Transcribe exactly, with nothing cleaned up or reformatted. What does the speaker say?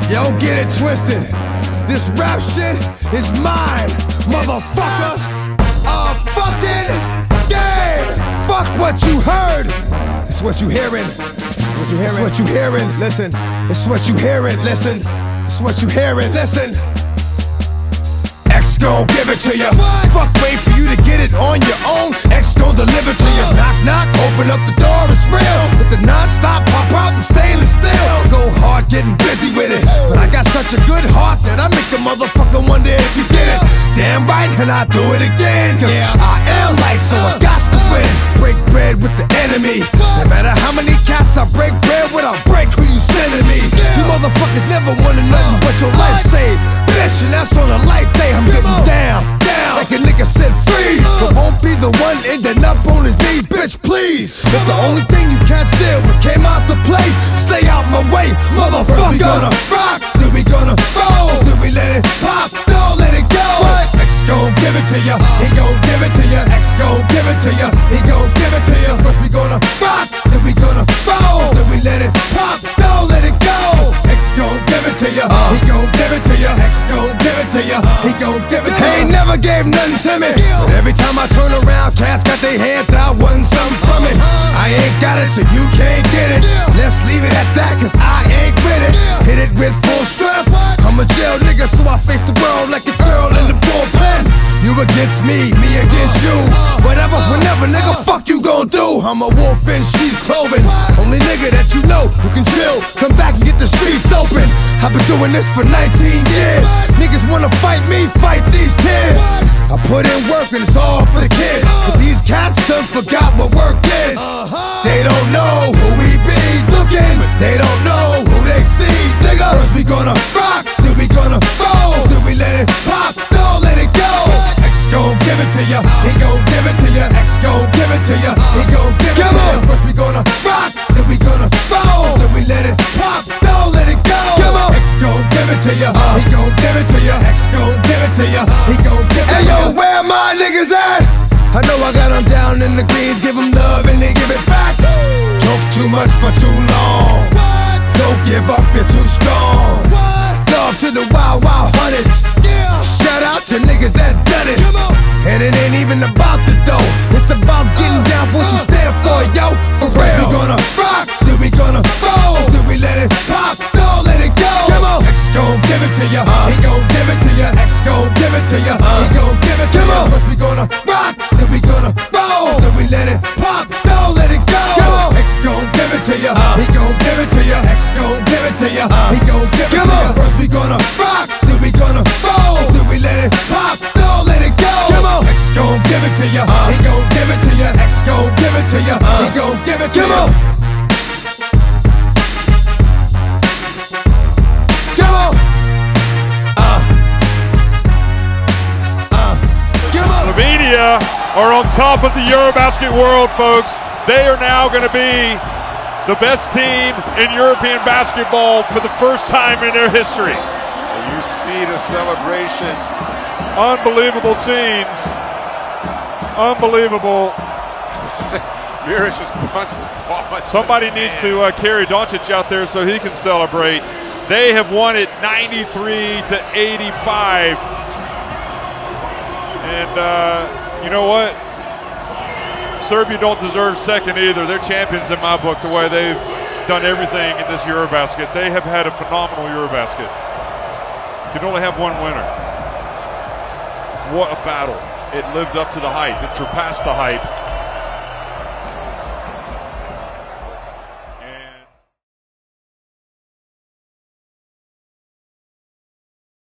Yo, get it twisted. This rap shit is mine, motherfuckers. A fucking game. Fuck what you heard. It's what you hearing. What you hearing. It's what you hearing. Listen. It's what you hearing. Listen. It's what you hearing. Listen. X gon' give it to ya. Fuck, wait for you to get it on your own. X gon' deliver to ya. Knock, knock, open up the door, it's real. With the non-stop pop out and stainless steel. Go hard, getting busy with it. But I got such a good heart that I make a motherfucker wonder if you did it. Damn right, and I do it again. Cause I am light, so I got to win. Break bread with the enemy. No matter how many cats I break bread with, I'll break who you sending me. You motherfuckers never wanted nothing but your life saved. Bitch, and that's on a life day. I'm getting down, down, like a nigga said freeze. But won't be the one ending up on his knees, bitch, please. If the only thing you can't steal was came out to play, stay out my way, motherfucker. First we gonna rock, then we gonna roll, then we let it pop, don't let it go. X gon' give it to ya, he gon' give it to ya. X gon' give it to ya, he gon' give it to ya. First we gonna rock, then we gonna roll, then we let it pop, don't let it go. X gon' give it to ya, he gon' give it to ya. X gon' give it to ya, he gon' give it to ya. He ain't never gave nothing to me, but every time I turn around, cats got their hands out, wanting something from it. I ain't got it, so you can't get it. Let's leave it at that, cause I ain't with it. Hit it with full strength. I'm a jail nigga, so I face the world like a girl in the bullpen. You against me, me against you. Whatever, whenever, nigga, fuck you gon' do. I'm a wolf in sheep's clothing. Only nigga that you know who can chill. Come back and get the streets open. I've been doing this for nineteen years. Niggas wanna fight me, fight these tears. I put in work and it's all for the kids. But these cats done forgot what work is. They don't know who we be looking, but they don't know who they see. Nigga, first we gonna rock, then we gonna roll, then we let it pop, don't let it go. X gon' give it to ya, he gon' give it to ya. X gon' give it to ya, he gon' give it to ya. First we gonna rock, then we gonna roll, then we let it pop, don't let it go. X gon' give it to ya, he gon' give it to ya. X gon' give it to ya, he gon' give it to ya. Hey yo, where my niggas at? I know I got them down in the greens, give them love and they give it back. Talk too much for too long. Don't give up, you're too strong. Love to the wild, wild hunters. Shout out to niggas that done it. And it ain't even about the dough. It's about getting down for what you stand for, yo. For real. We gonna rock, then we gonna roll, then we let it pop, don't let it go. X gon' give it to ya, he gon' give it to ya. X gon' give it to ya, he gon' give it to ya. First we gonna rock, then we gonna roll, then we let it pop, don't let it go. X gon' give it to ya, he gon' give it to ya. X gon' give it to ya, he gon' give it to ya. First we gonna rock, then we gonna roll, then we let it pop, don't let it go. X gon' give it to ya, he gon' give it to ya. X gon' give it to ya, he gon' give it to ya. Slovenia are on top of the Eurobasket world, folks. They are now going to be the best team in European basketball for the first time in their history. You see the celebration. Unbelievable scenes. Unbelievable. Miric just punts the ball. Somebody needs to uh, carry Doncic out there so he can celebrate. They have won it ninety-three to eighty-five. And uh, you know what? Serbia don't deserve second either. They're champions in my book, the way they've done everything in this Eurobasket. They have had a phenomenal Eurobasket. You can only have one winner. What a battle. It lived up to the hype. It surpassed the hype.